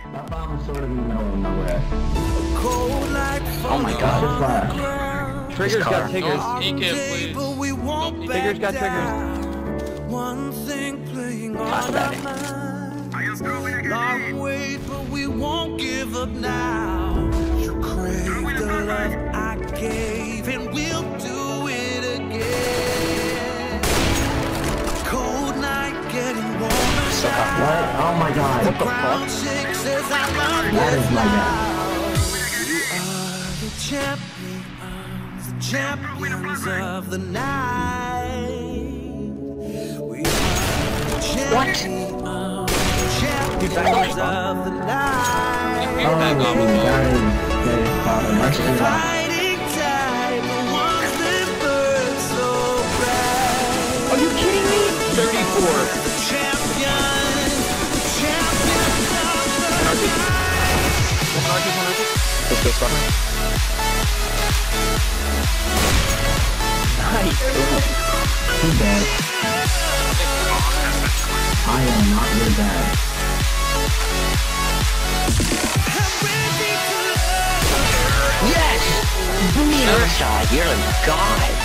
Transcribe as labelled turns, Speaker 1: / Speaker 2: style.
Speaker 1: That bomb is sort of in the middle of nowhere.
Speaker 2: Oh my god.
Speaker 1: Just left.
Speaker 3: Triggers got triggers.
Speaker 4: Don't peek it, please. Don't peek it.
Speaker 3: Triggers got triggers.
Speaker 2: Talk about it.
Speaker 5: Long wait, but we won't give up now. You crave the love I gave, and we'll do it again. Cold night getting warmer.
Speaker 2: So hot.
Speaker 1: What? Oh my god.
Speaker 2: What the fuck?
Speaker 5: Ground shakes as I love
Speaker 1: That is my bad.
Speaker 5: the champions of the night. We are the
Speaker 2: What?
Speaker 5: champions of the night.
Speaker 4: Peek back up with me.
Speaker 1: That is much too loud.
Speaker 5: Fighting time, the ones that burn so bright.
Speaker 2: Are you kidding me? 34.
Speaker 5: The champions of the night.
Speaker 2: Let's go, Summer. Nice.
Speaker 1: Too bad. I am not really bad.
Speaker 2: Yes! SureShot, you're a god.